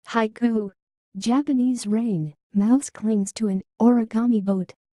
Haiku. Japanese rain. Mouse clings to an origami boat.